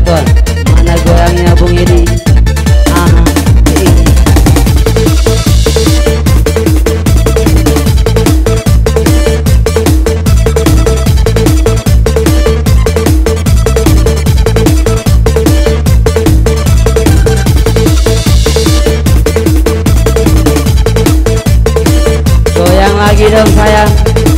betul. Mana goyangnya Bung Edi? Aha. Goyang lagi dong sayang.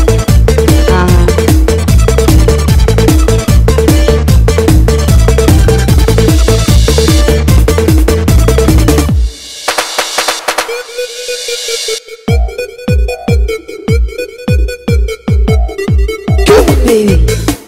Baby.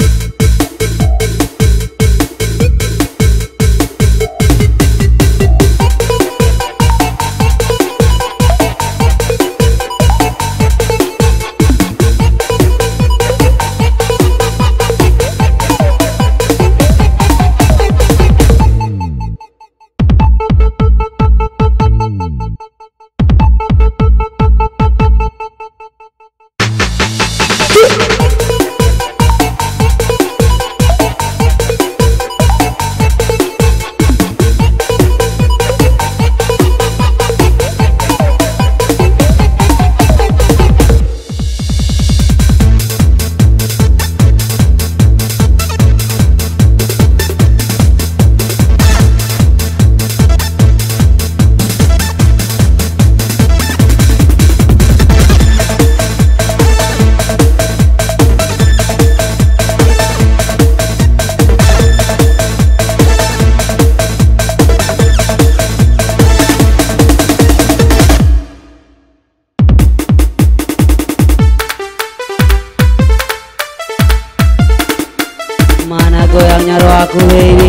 Mana goyangnya roh aku baby.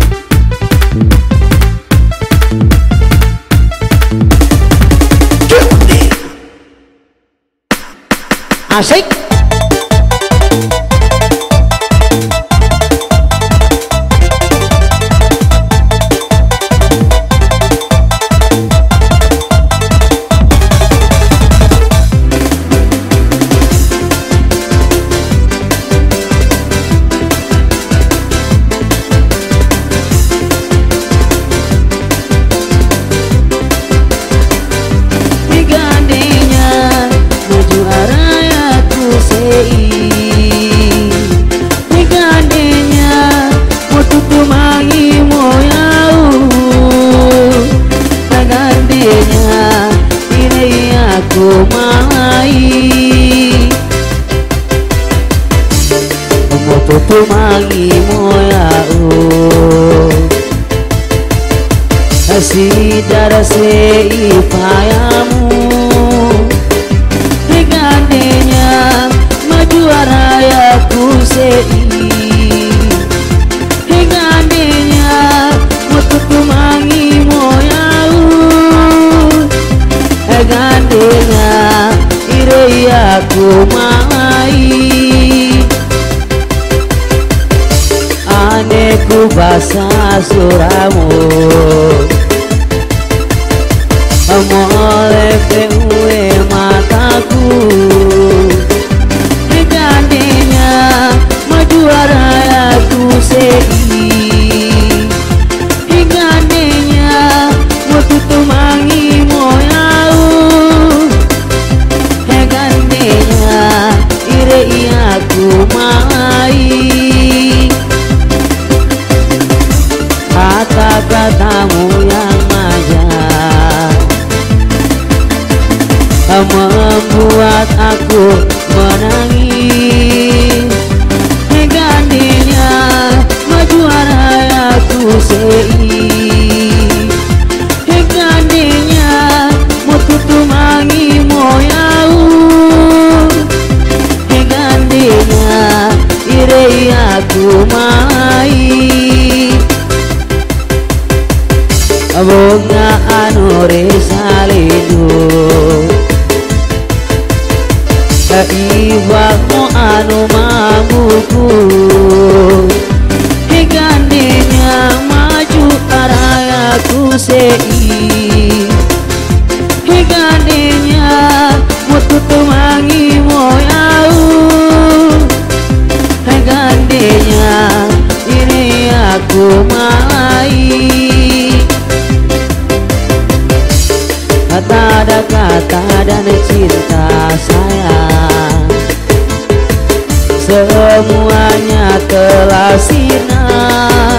Asik. Tumangi moyau Asidara seipayamu Regandenya maju arayaku sei Regandenya motu tumangi moyau Regandenya ireyaku mai Aneku basah suramu Molek dewe mataku Regandenya maju arayaku sei Regandenya motu tumangi moyau Regandenya ireiaku mai Kata-katamu yang manja membuat aku menangis Regandenya maju arayaku sei Regandenya motu tumangi moyau Regandenya ireiaku mai Bunga anu resalidu Ibamu anu mabuku Regandenya maju arayaku sei Regandenya motu tumangi moyau Regandenya ini aku mulai. Kata dan cinta sayang, semuanya telah sinar.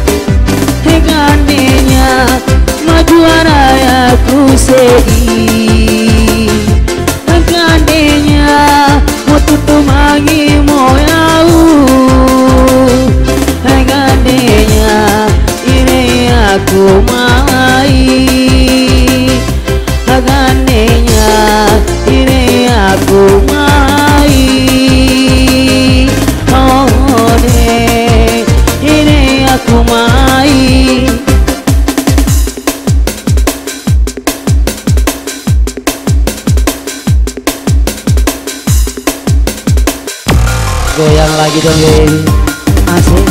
Hingga majuan aku sedih, hingga mau tutup lagi mau yau, hingga ini aku mulai. Ganenya ini aku mai, oh deh ini aku mai. Goyang lagi dong baby, asik.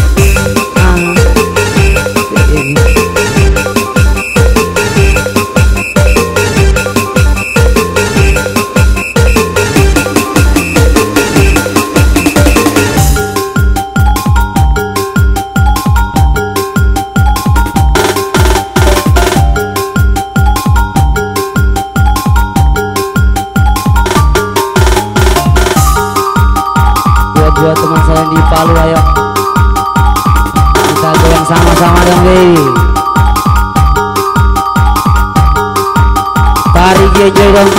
Buat teman saya di Palu, ayo kita goyang sama-sama dong baby. Tarik aja dong,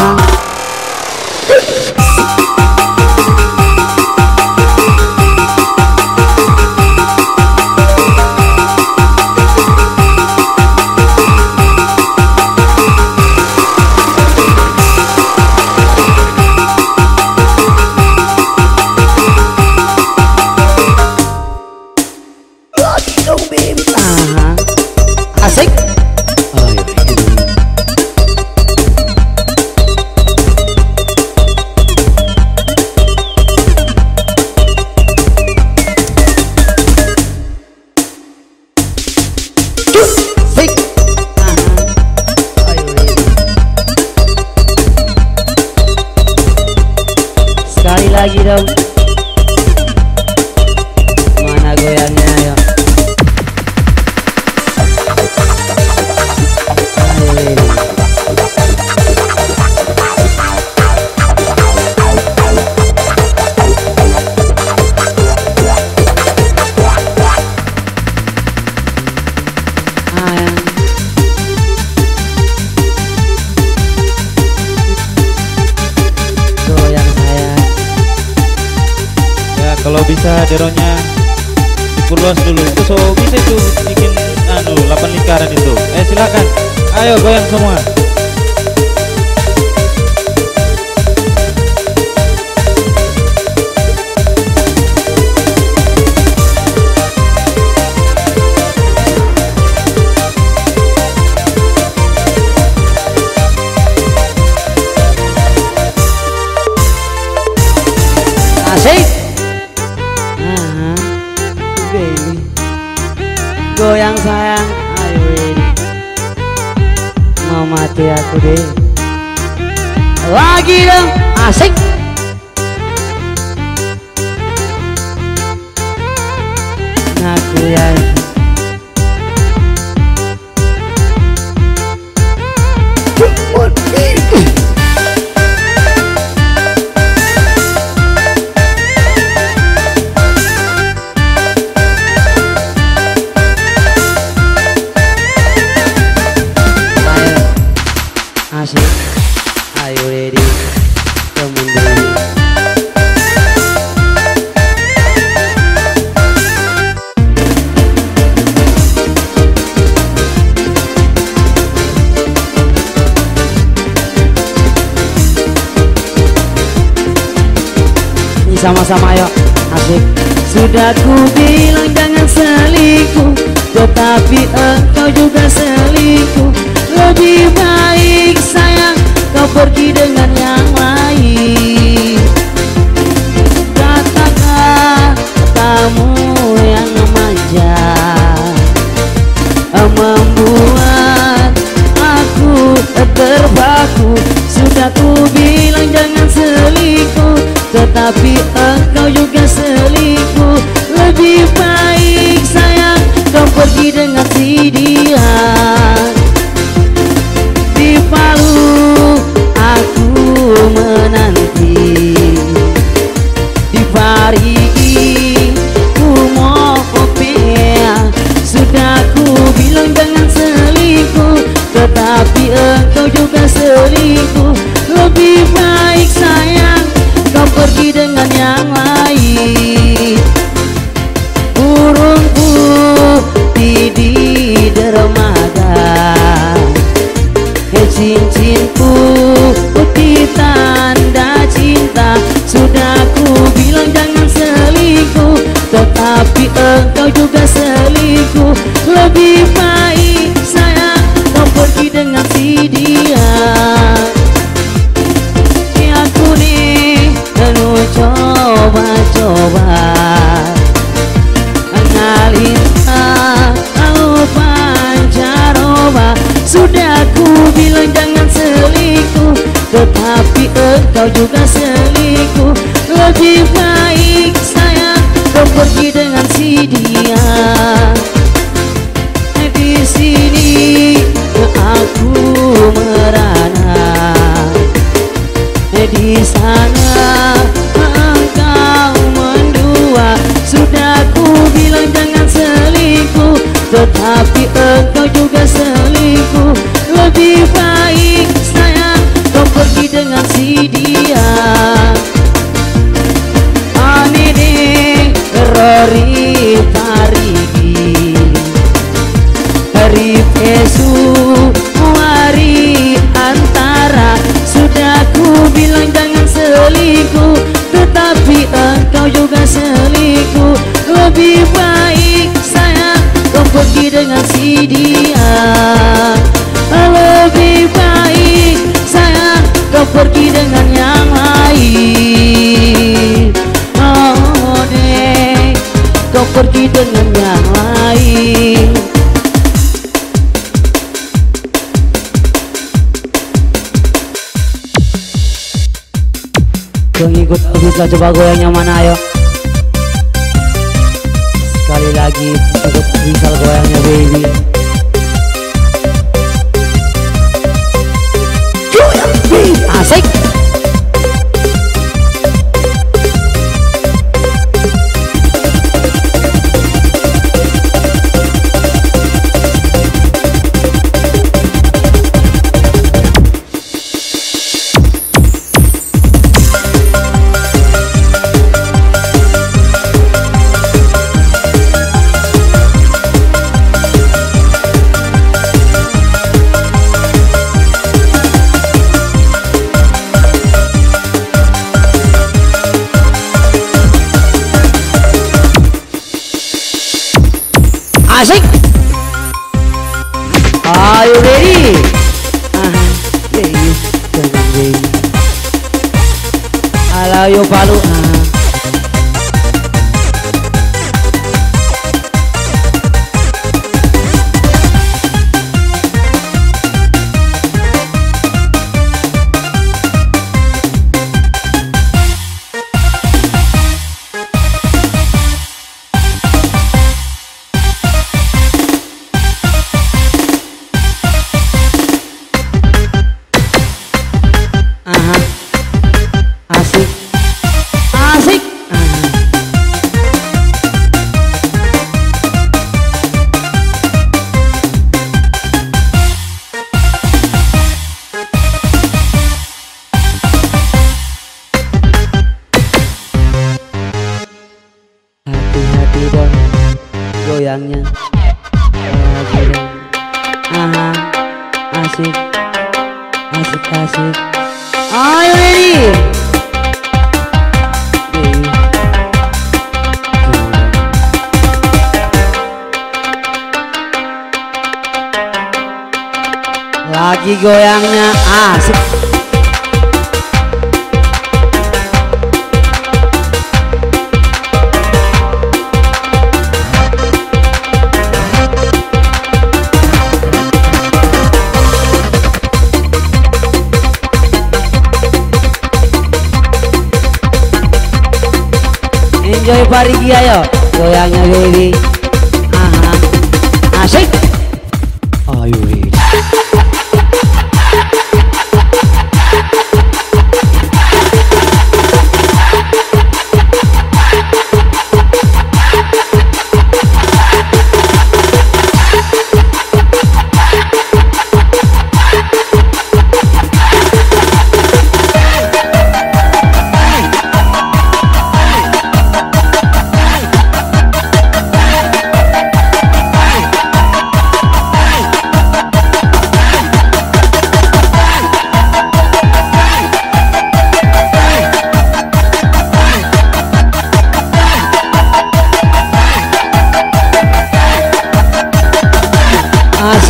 asik. Sekali lagi dong, mana goyangnya ayo. Kalau bisa deronya diperluas dulu itu, so bisa itu bikin 8 lingkaran itu. Silakan, ayo goyang semua. Asik. Baby, goyang sayang, ayo ini mau mati aku deh. Lagi dong, asik. Aku yang asik. Ayo ready, temen dulu. Ini sama-sama ayo, asik. Sudah ku bilang jangan selingkuh, tetapi engkau juga selingkuh. Lebih baik sayang kau pergi dengan yang lain. Katakan kamu yang manja, membuat aku terpaku. Sudah ku bilang jangan selingkuh, tetapi engkau juga selingkuh. Lebih baik sayang pergi dengan si dia. Di Palu aku menanti, di Parigi ku mau kopea. Sudah ku bilang jangan selingkuh, tetapi engkau juga selingkuh. Lebih baik sayang kau pergi dengan yang lain. Burung putih di dermaga, cincinku putih tanda cinta. Sudah ku bilang jangan selingkuh, tetapi engkau juga selingkuh. Lebih baik sayang kau pergi dengan si dia. Aku nih coba-coba analisa lalu pancaroba. Sudah ku bilang jangan selingkuh, tetapi engkau juga selingkuh. Lebih baik sayang kau pergi dengan si dia. Di sini aku merana, di sana engkau mendua. Sudah ku bilang jangan selingkuh, tetapi engkau juga selingkuh. Lebih baik sayang kau pergi dengan si dia. Aneh Rory Parigi, hari pesu hari antara. Sudah ku bilang jangan selingkuh, tetapi engkau juga selingkuh. Lebih baik sayang kau pergi dengan si dia. Lebih baik sayang kau pergi dengan yang lain. Oh deh, kau pergi dengan yang lain. Pengikut bisa coba goyangnya mana, ayo. Sekali lagi pengikut bisa goyangnya baby. Goyang baby, asik. Asik. Are you ready? Baby, baby. Halo yo Palu. Asik, asik. Hati-hati dong goyangnya. Asik, asik, asik. Are you ready? Lagi goyangnya asik. Enjoy Parigi, ayo goyangnya baby.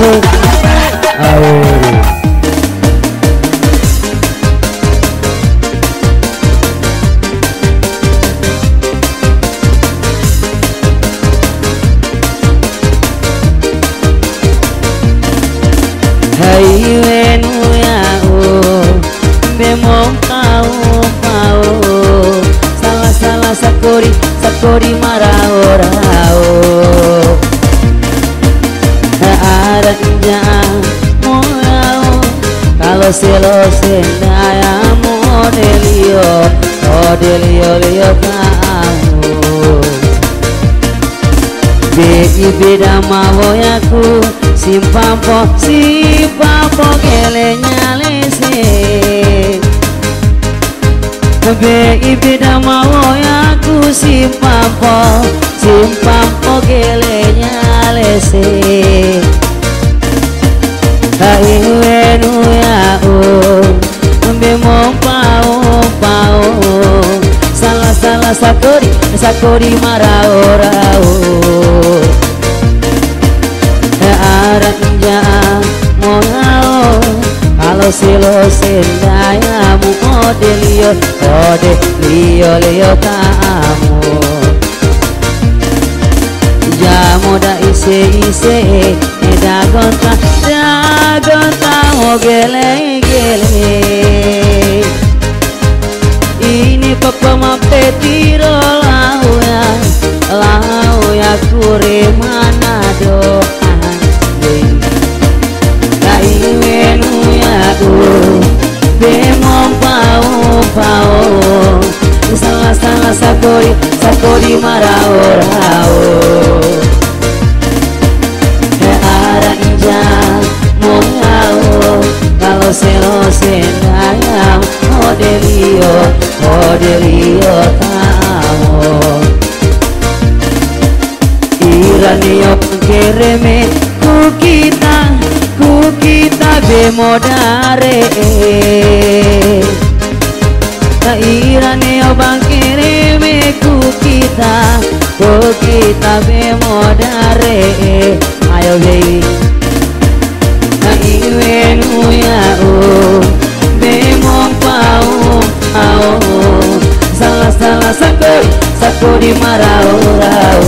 kasih. Ayo. Hai wenu ya bemong kau mau salah sakori marah orao aranya mau kalau selo sendaya modelio kamu beda mau yaku simpampo kelenya lese beda mau yaku simpampo kelenya lese hai wenu ya bemong pau salah sakori marah orao aranja mau kalau silo sendayamu modelio kamu jamu da ise da gonta gele ini papa mapetiro lau ya kure mana doa kai wenu ya bemong pau salah sakori marah orao aranja mau kalau selo sendayam modelio kamu iranio kereme ku kita bemodare iranio bangkereme ku kita bemodare ayo baby wenu ya bemong pau salah sakori marah orao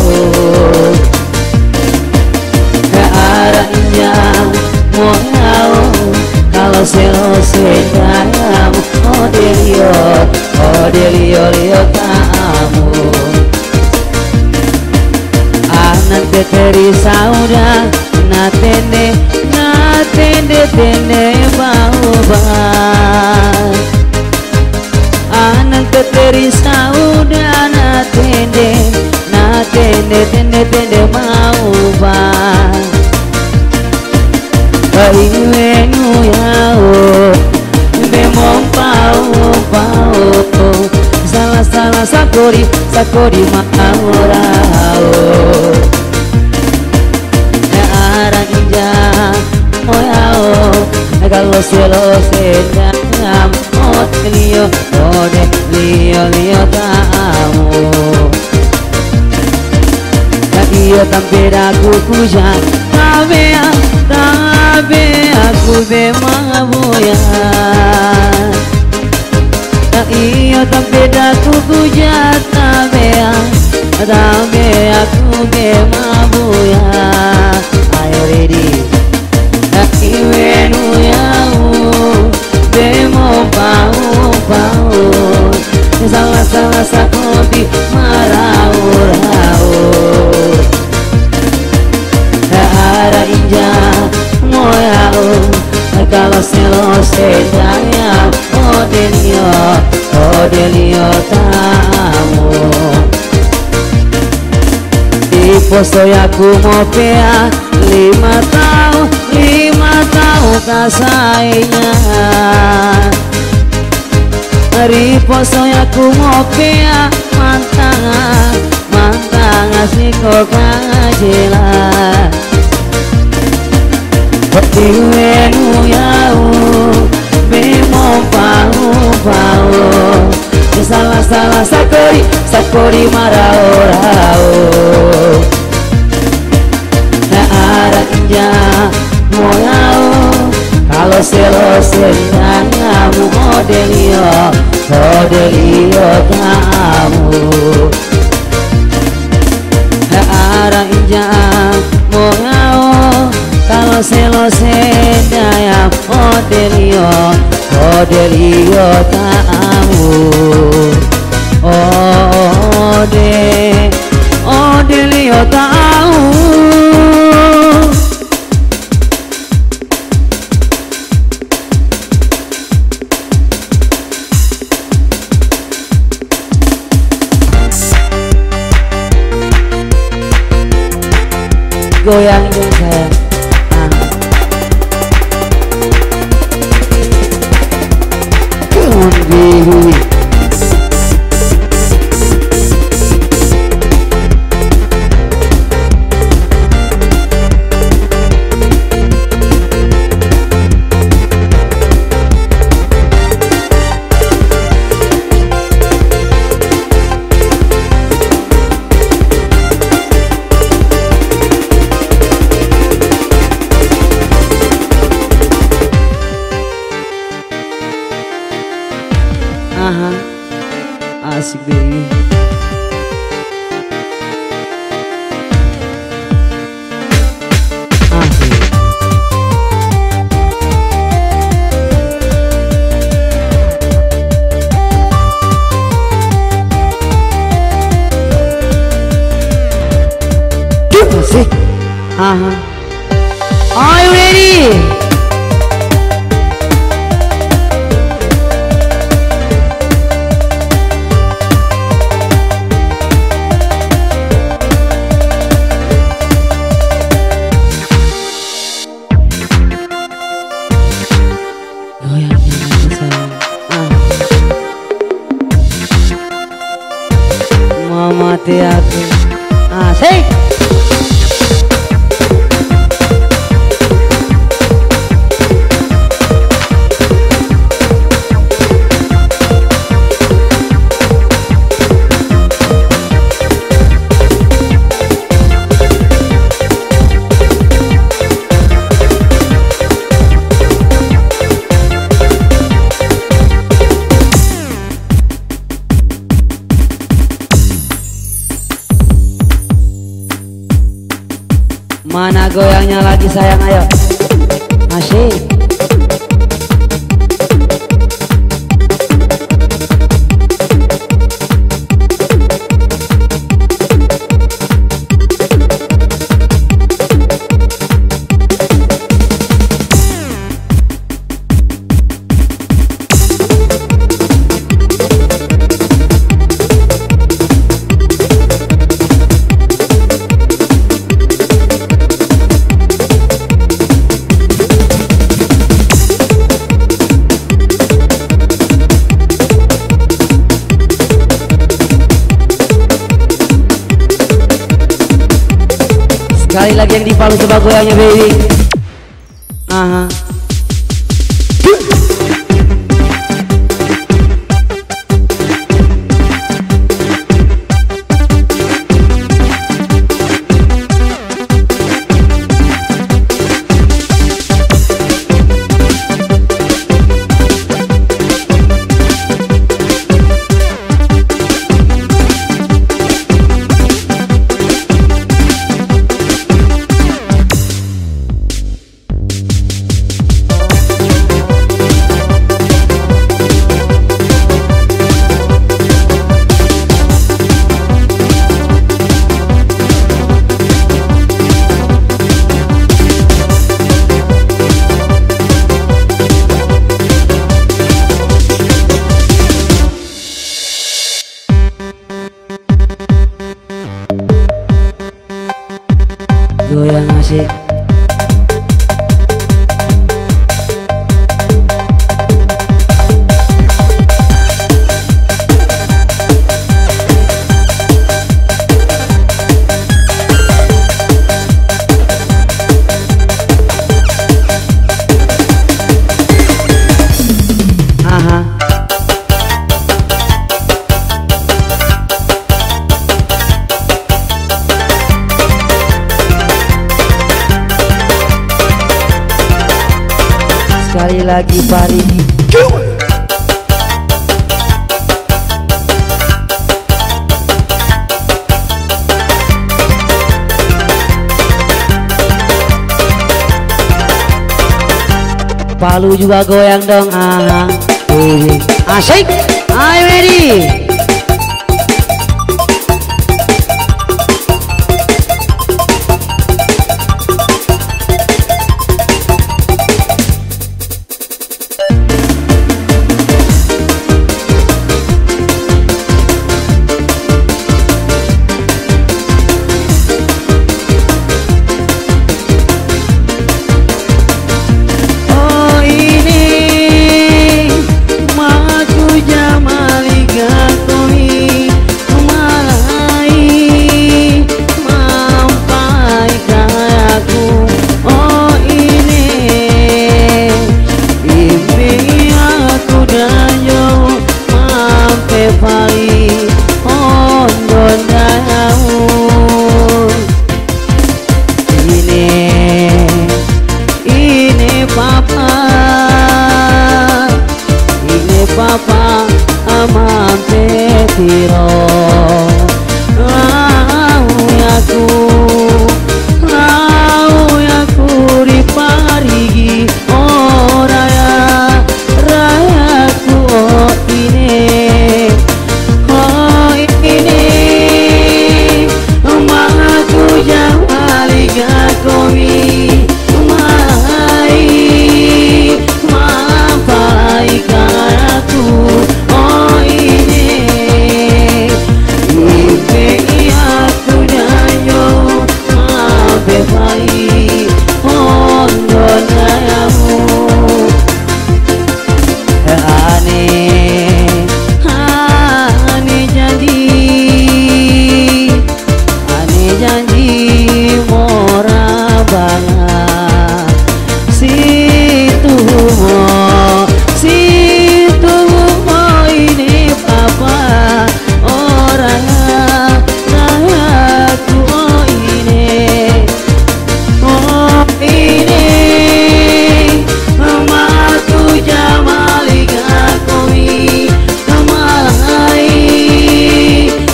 aranya mau kalau selo sendayamu modelio kamu anak teteri sauda natende bau anak teteri sauda natende mau hai wenu yao bemong pau salah sakori maorao aranja moyao kalau selo senyam modelio kamu iyo tampera kukuja tabe aku bemabuya iyo tampera kukuja tabe aku bemabuya ayo ready wenu yau bemo pau salah sakoti marau inja moyao kalau selo sedaya modelio tamu poso yaku mopea 5 tahun kasainya hari poso yaku mopea mantang asiko kajela wenu yau bemo pau salah sakori marao aranja lose nyanyamu Odelio kamu arah injang mau ngau kalau selose nyayam Odelio kamu Odelio tahu goyang dong saya come on baby asik baby asik asik are you ready? Mati aku asik mana goyangnya lagi sayang ayo asik sekali lagi yang di Palu coba goyangnya baby goyang asik sekali lagi Parigi. Palu juga goyang dong, asik. Ayo ready. Papa amante tiro aku di Parigi oh rayaku oh ini aku jangan lihat komi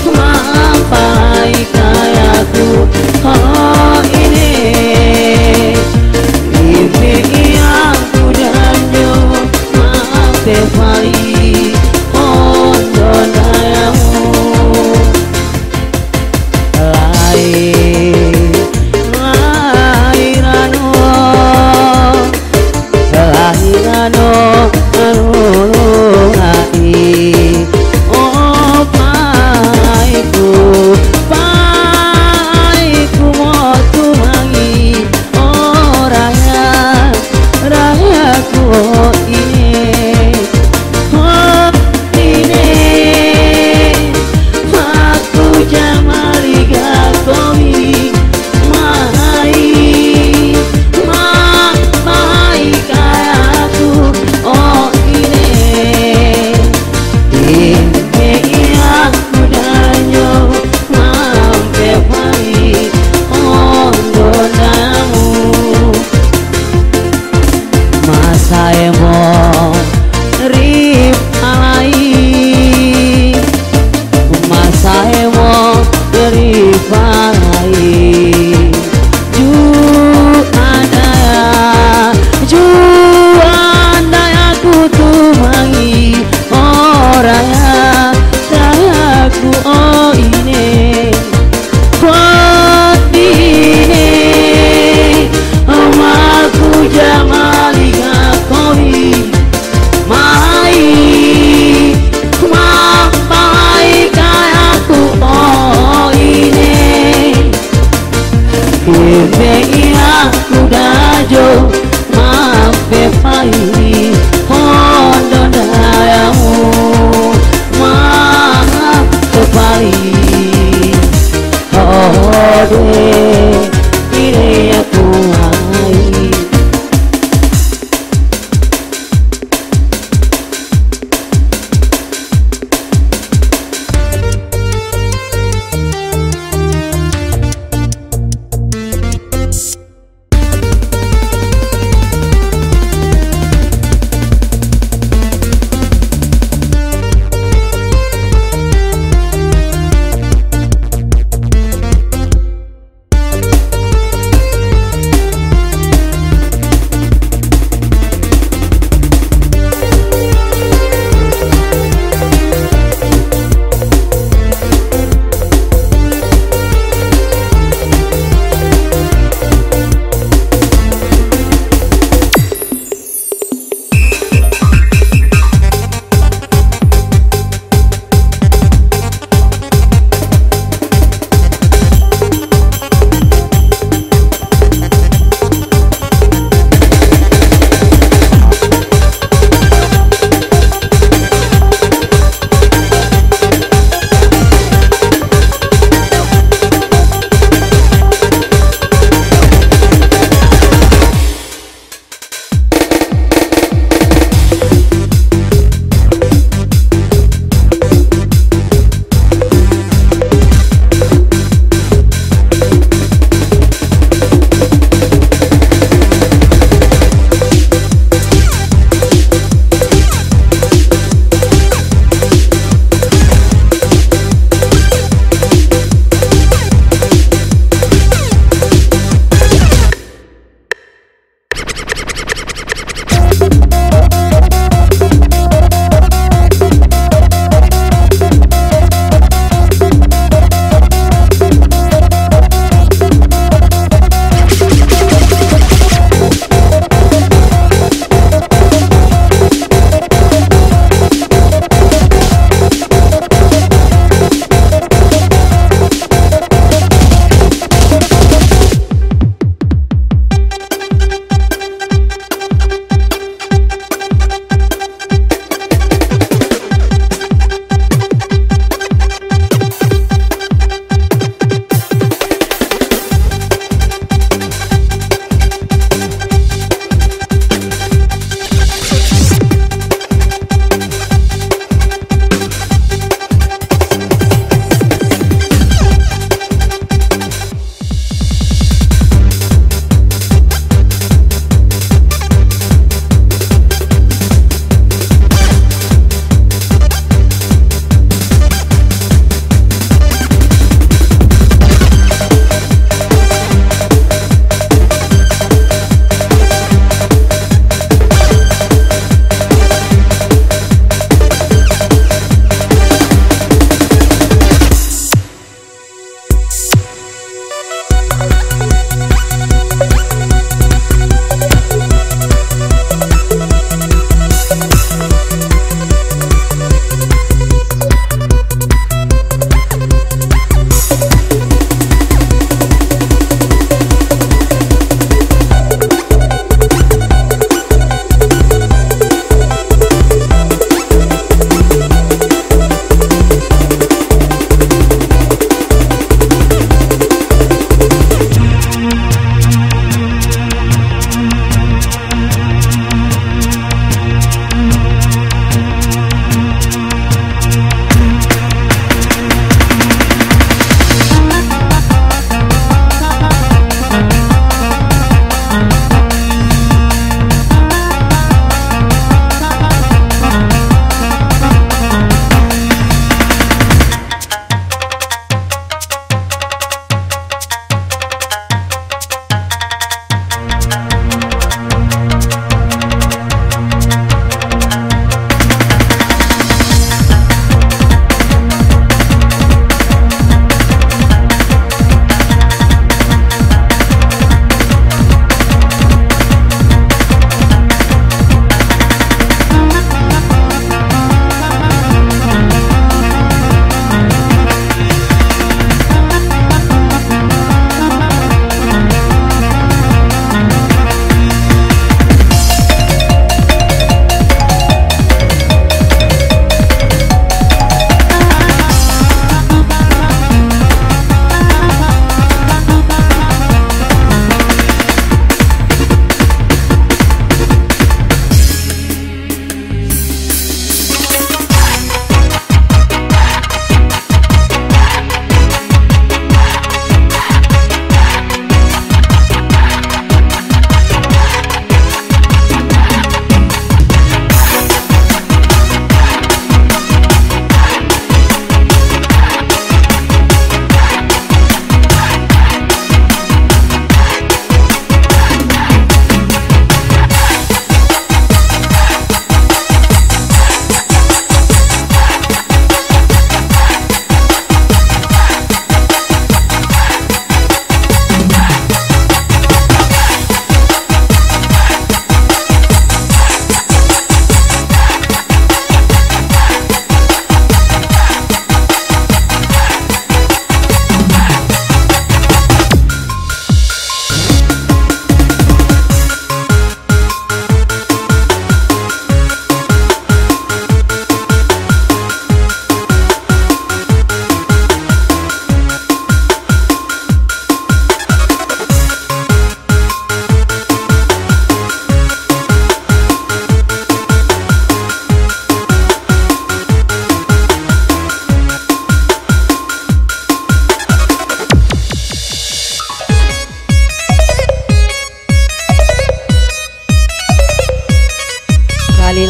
oh ini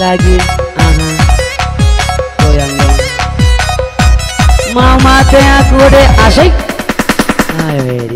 lagi. Aha, goyang dong. Mau mati aku deh asik. Ayo ready.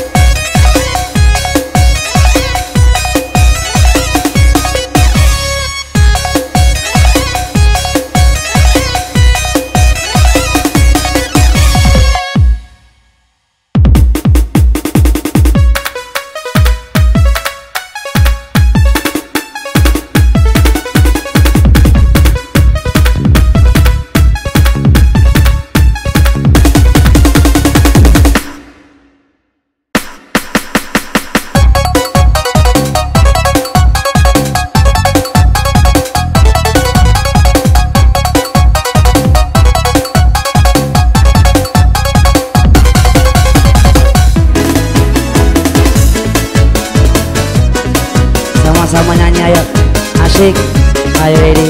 Sama nyanyi ayo, asik, ayo ready.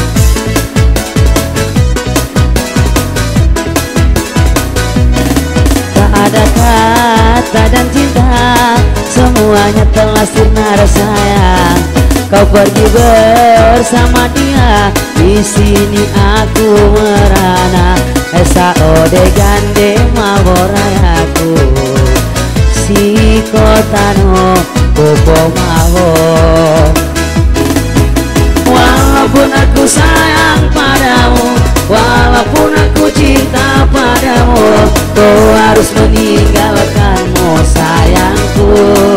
Tak ada kata dan cinta, semuanya telah sirna sayang. Kau pergi bersama dia, di sini aku merana. Esa ode gande maworayaku, si kotano Bobo maho. Walaupun aku sayang padamu, walaupun aku cinta padamu, kau harus meninggalkanmu sayangku.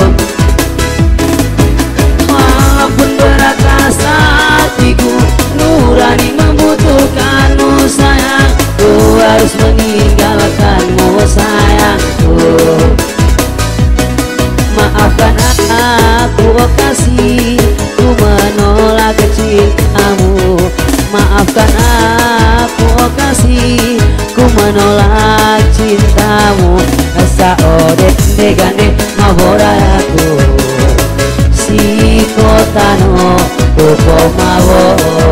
Walaupun berat rasa hatiku, nurani membutuhkanmu sayang, kau harus meninggalkanmu sayangku. Maafkan aku oh kasih, ku menolak cintamu. Maafkan aku oh kasih, ku menolak cintamu. Asa ode gande mahoraku, si kotano bobo mawo.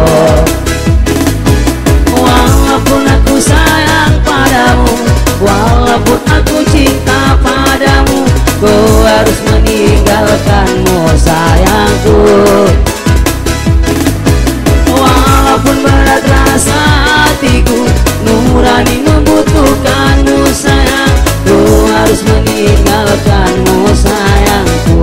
Walaupun aku sayang padamu, walaupun aku cinta padamu, kau harus meninggalkanmu sayangku. Walaupun berat rasa hatiku, nurani membutuhkanmu sayang, kau harus meninggalkanmu sayangku.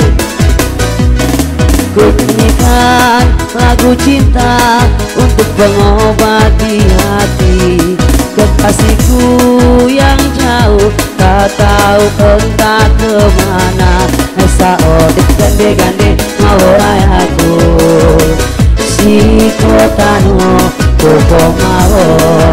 Ku nyanyikan lagu cinta untuk pengobati hati kekasihku yang jauh, tak tahu entah kemana. Esa ode gande maworayaku, si kotano bobo mawo.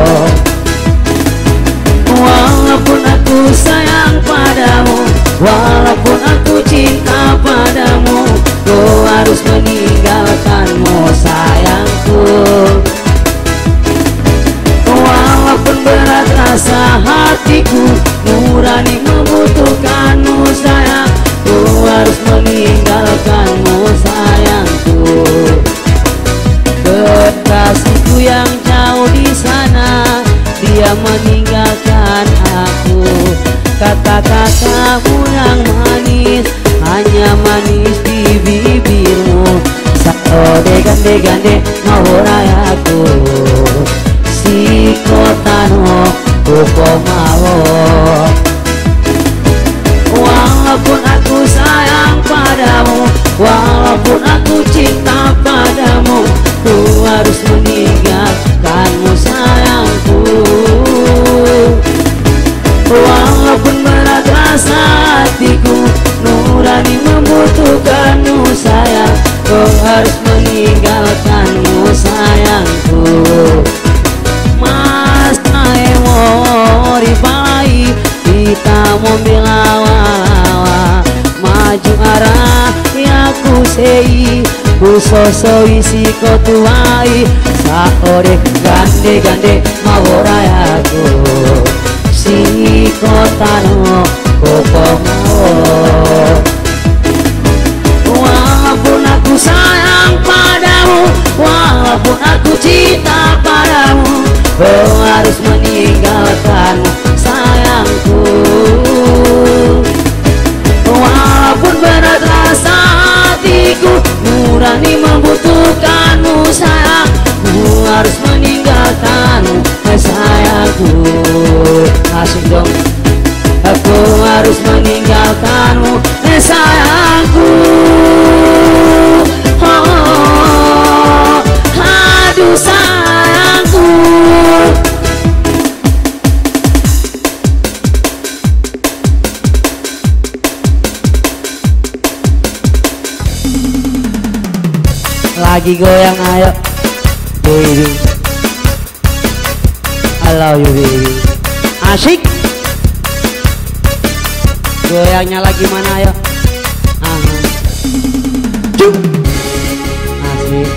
Walaupun aku sayang padamu, walaupun aku cinta padamu, kau harus meninggalkanmu sayangku. Walaupun berat rasa hatiku, nurani membutuhkanmu sayang, kau harus meninggalkanmu sayangku. Kekasihku yang jauh di sana, dia meninggalkan aku. Kata-katamu yang manis, hanya manis di bibirmu. Saode gande maworayaku, si kotano bobo mawo. Walaupun aku sayang padamu, walaupun aku cinta padamu, ku harus meninggalkanmu sayangku. Walaupun berat rasa hatiku, nurani membutuhkanmu sayang, kau harus meninggalkanmu sayangku. Mas mori palai, kita mobil lawa, maju arah aku sei, ku sosoi si kotuai. Saore gande maworayaku, si kotano bobo mawo. Walaupun aku sayang padamu, walaupun aku cinta padamu, kau harus meninggalkanmu sayangku. Walaupun berat rasa hatiku, nurani membutuhkanmu sayang, harus meninggalkanmu, sayangku. Asik dong. Aku harus meninggalkanmu, sayangku. Oh, aduh sayangku. Lagi goyang ayo baby, I love you baby. Asik. Goyangnya lagi mana ayo. Cuk. Asik.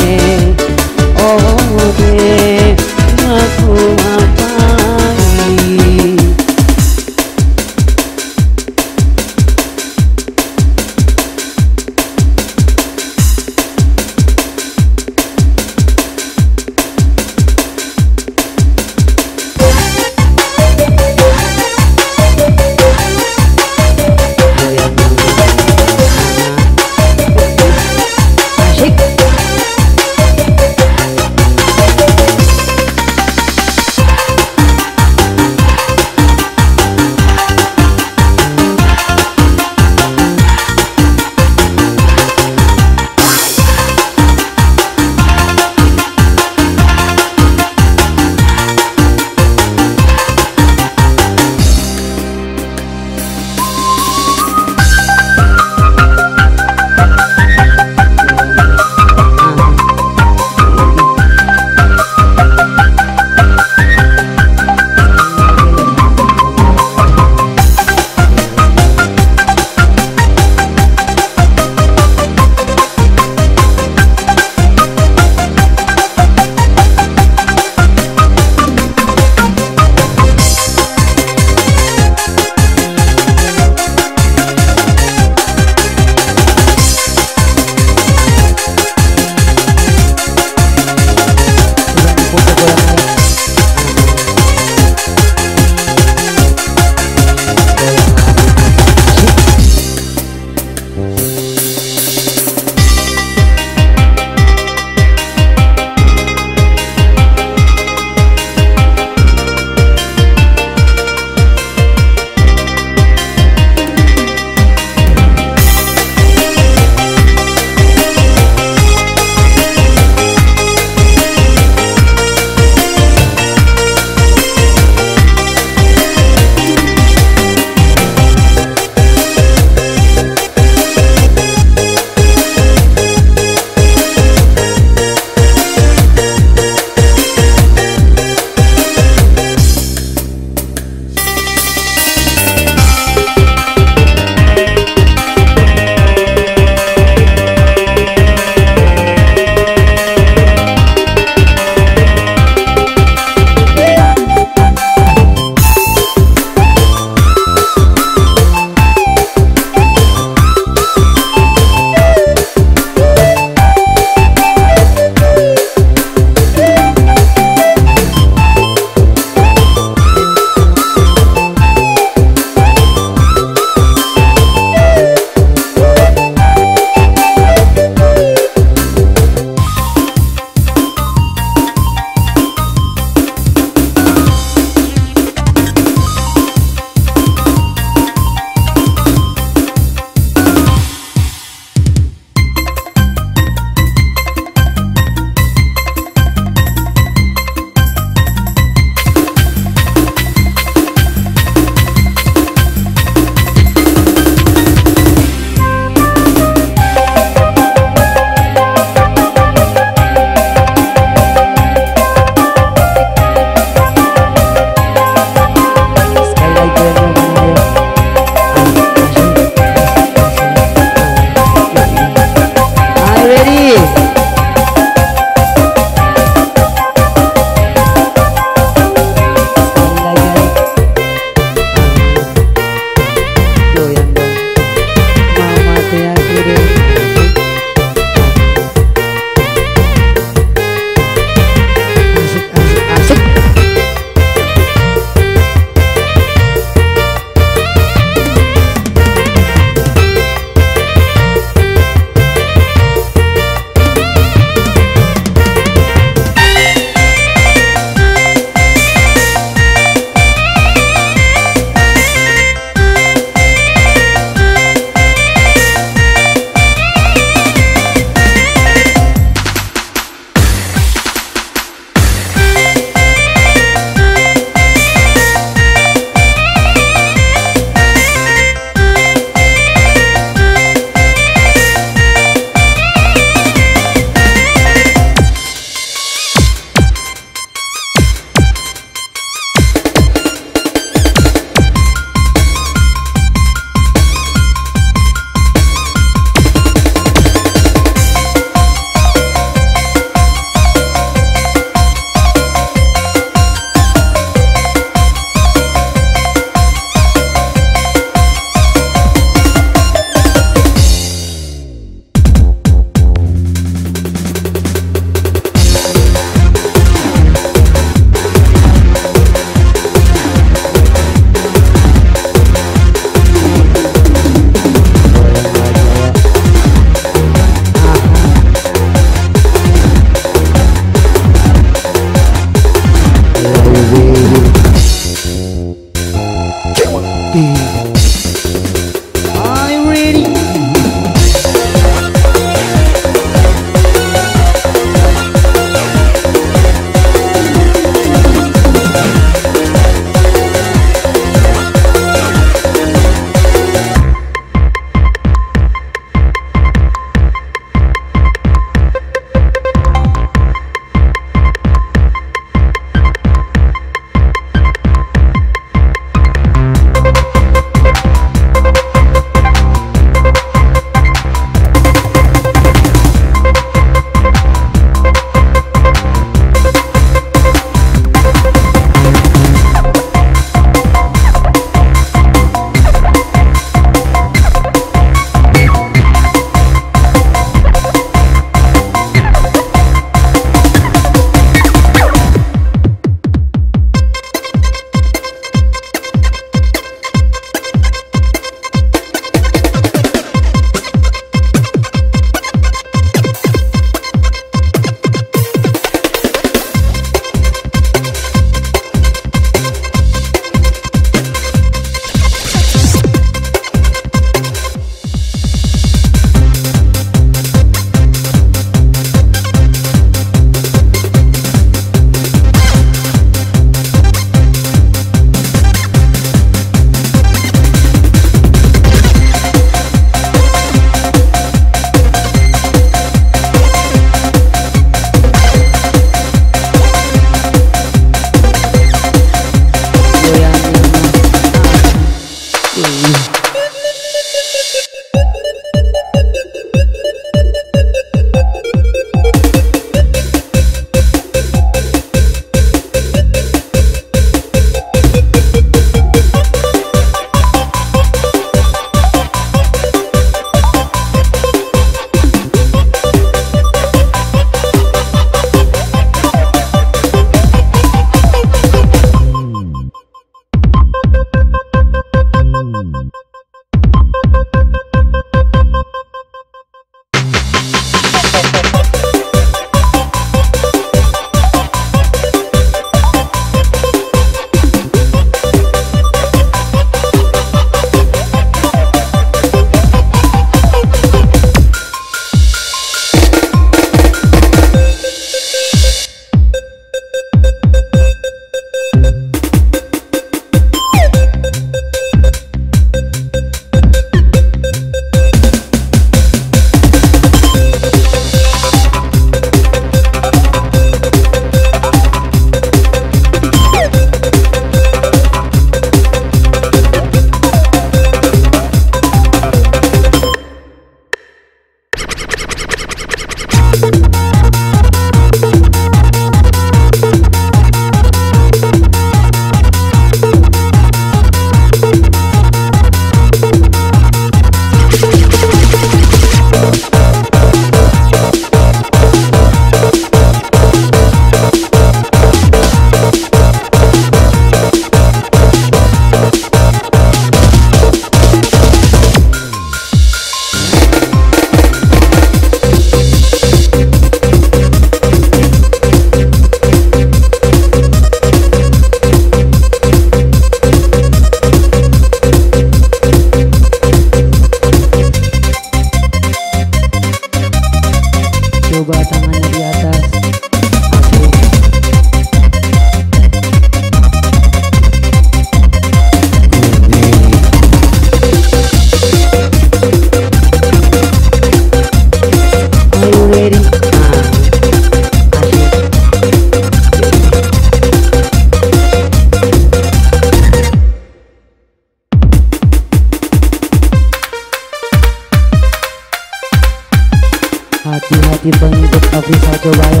ayo.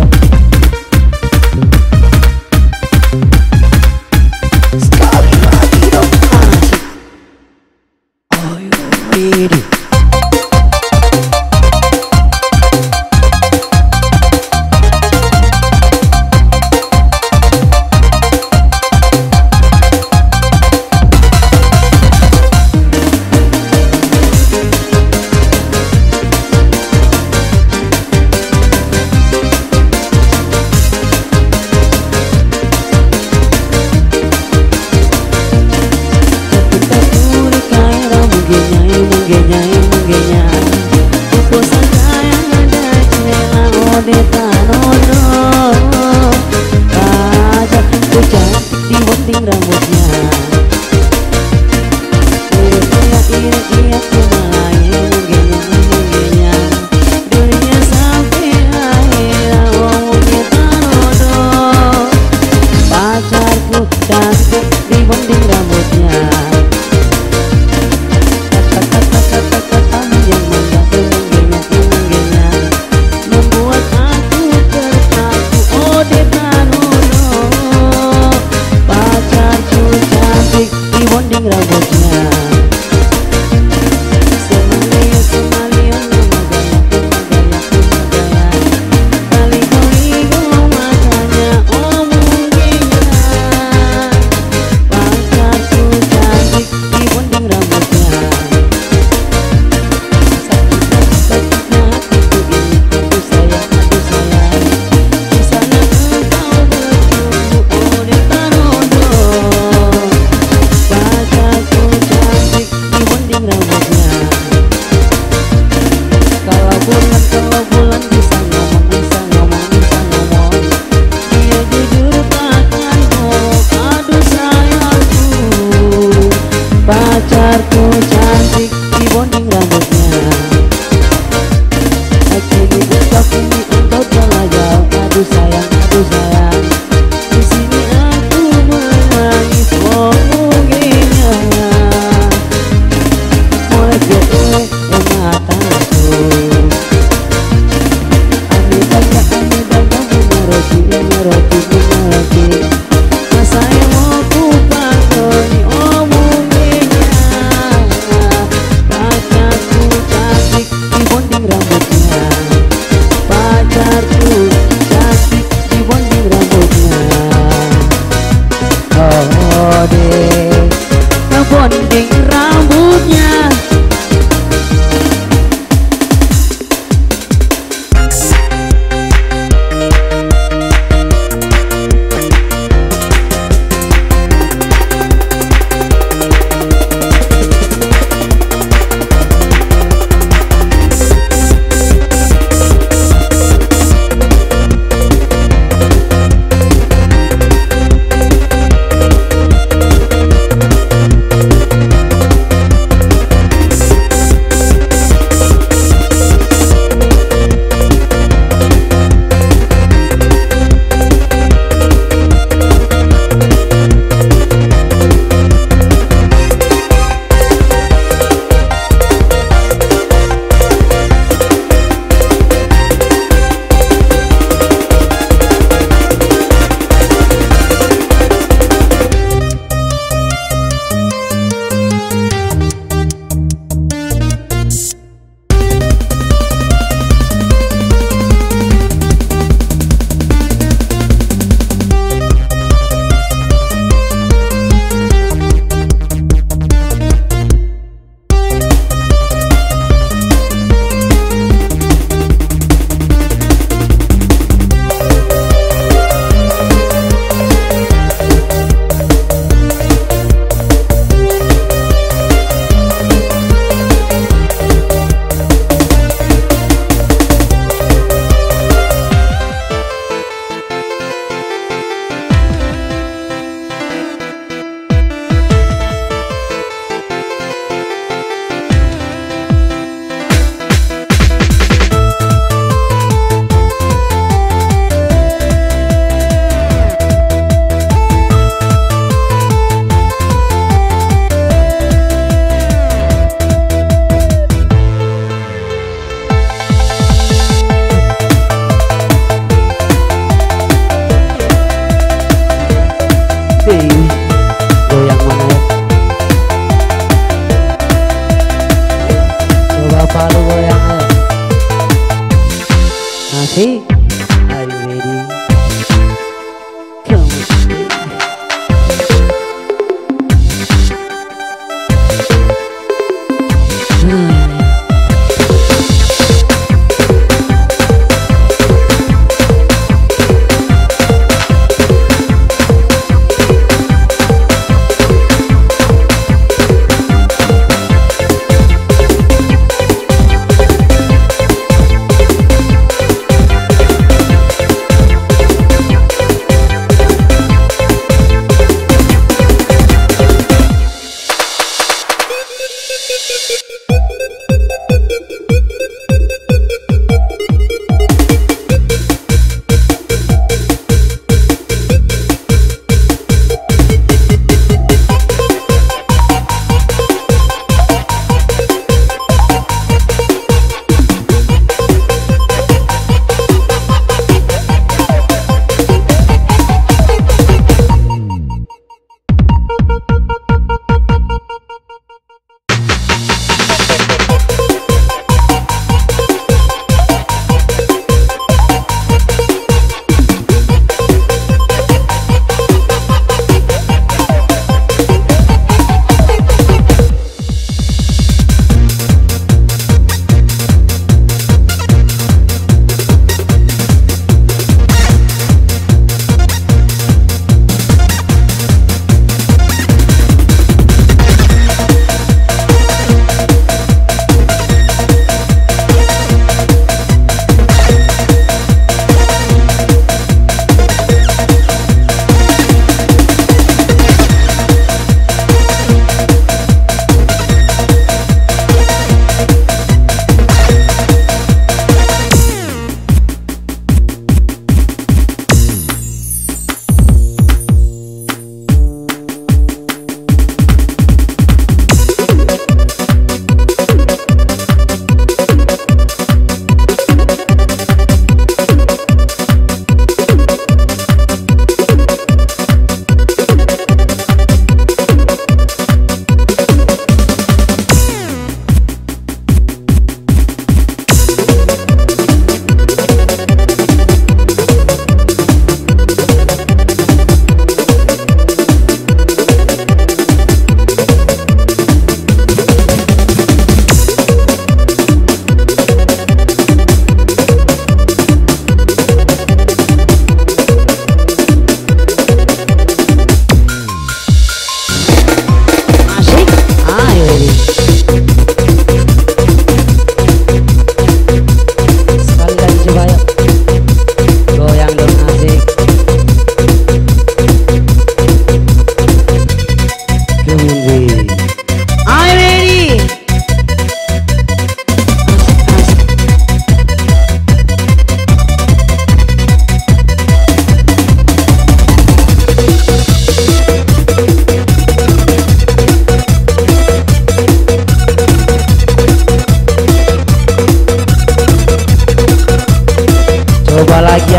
Sekali lagi dong asik. Ayo ini. Pacarku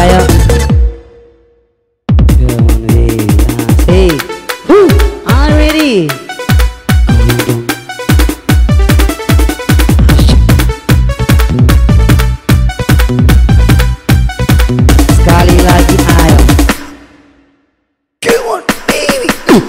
ayo. Come on baby, asik. Are you ready? Sekali lagi ayo. Come on baby.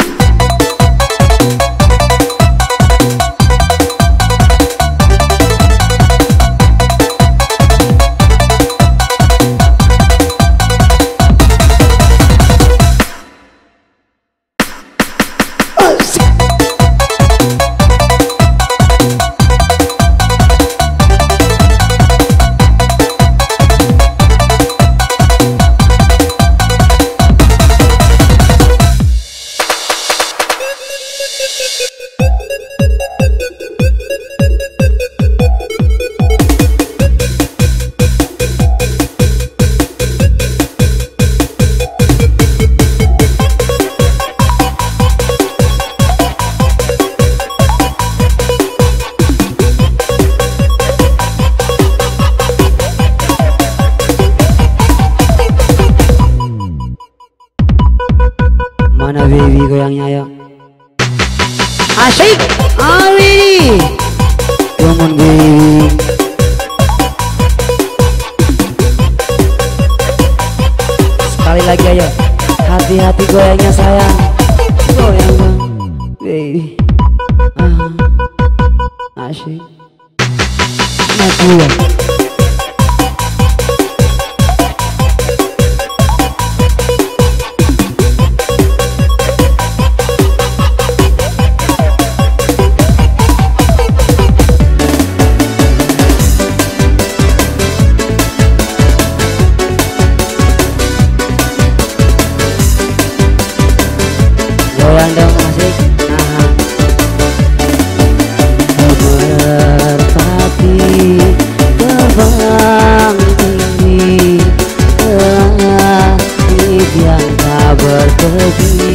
Mana baby goyangnya ya? Asyik, are ready? Come on baby. Sekali lagi ayo. Hati-hati goyangnya sayang. Goyang bang, baby. Asyik. Mati ya. Goyang dong asik. Merpati terbang tinggi, langit yang tak bertepi.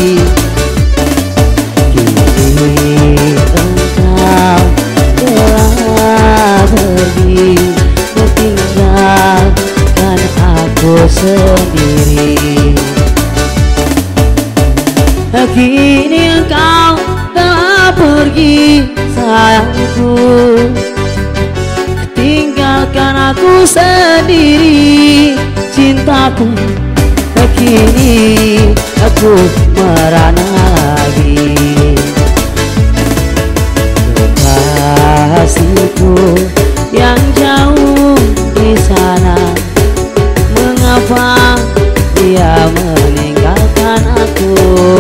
Kini engkau telah pergi, meninggalkan aku sendiri. Kini engkau telah pergi sayangku, tinggalkan aku sendiri cintaku. Kini aku merana lagi, kekasihku yang jauh di sana. Mengapa dia meninggalkan aku?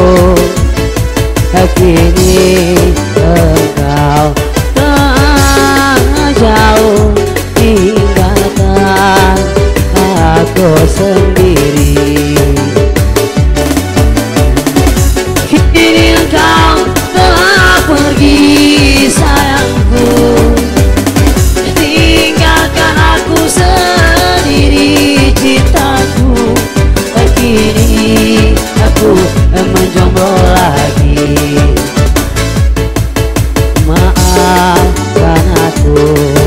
Kini engkau telah jauh, tinggalkan aku sendiri. Kini engkau telah pergi sayangku, tinggalkan aku sendiri cintaku. Kini aku menjomblo lagi, maafkan aku.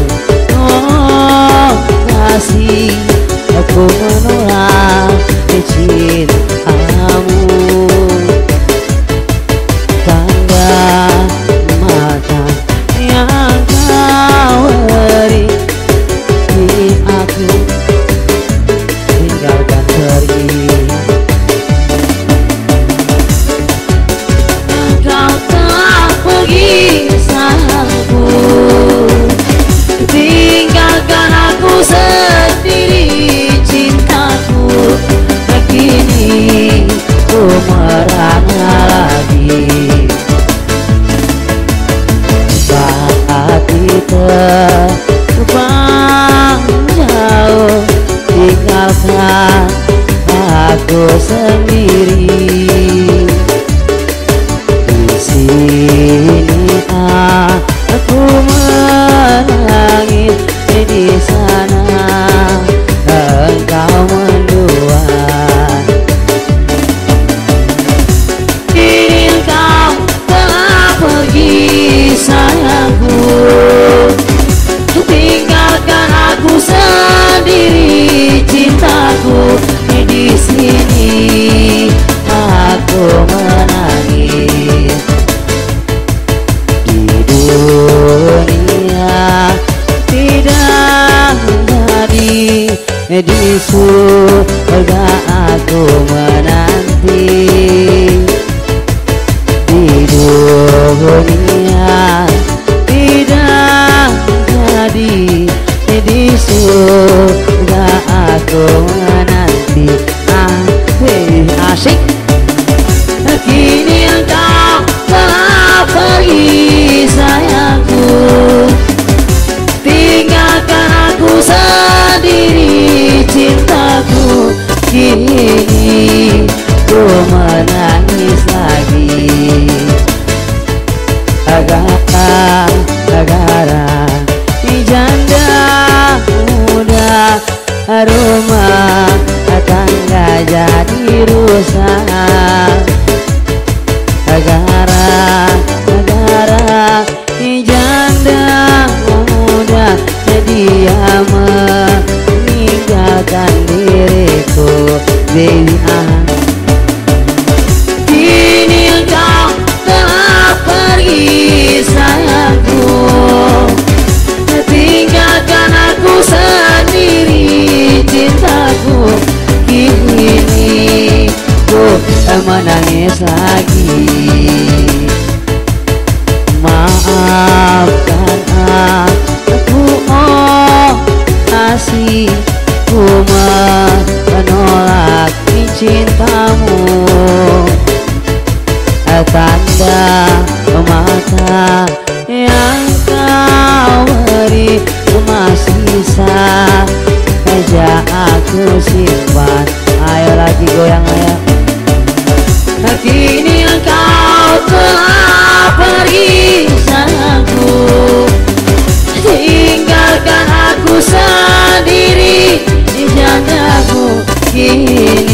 Oh kasih, aku menolak cintamu. Tanda mata yang kau beri, aku tinggalkan pergi. Engkau telah pergi sayangku, tinggalkan aku sendiri cintaku. Kini ku merana lagi, hati terbang jauh, tinggalkan aku sendiri. Di sini aku menangis, di sana engkau mendua. Kini engkau telah pergi sayangku, tinggalkan aku sendiri cintaku. surga aku menanti. Di dunia tidak jadi, di surga aku menanti. Asik. Kini engkau telah pergi sayangku, tinggalkan aku sendiri cintaku. Kini ku menangis lagi, gara-gara janda muda, rumah tangga jadi rusak. Gara-gara janda muda, dia meninggalkan diriku. Baby, kini engkau telah pergi sayangku, tinggalkan aku sendiri cintaku. Kini ku menangis lagi. Maafkan aku, oh kasih, ku menolak cintamu. Tanda mata yang kau beri masih saja aku simpan. Ayo lagi goyang ayo. Kini engkau telah pergi sayangku, tinggalkan aku sendiri di jandaku. Kini